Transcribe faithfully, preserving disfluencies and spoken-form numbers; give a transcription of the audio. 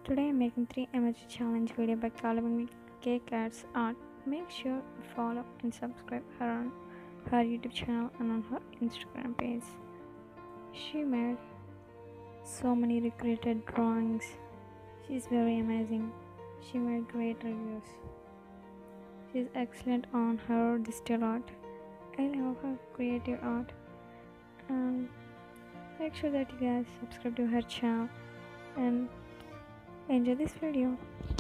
Today I'm making three emoji challenge video by collaborating K K A T Z Art. Make sure you follow and subscribe her on her YouTube channel and on her Instagram page. She made so many recreated drawings. She's very amazing. She made great reviews. She's excellent on her digital art. I love her creative art. And make sure that you guys subscribe to her channel and enjoy this video.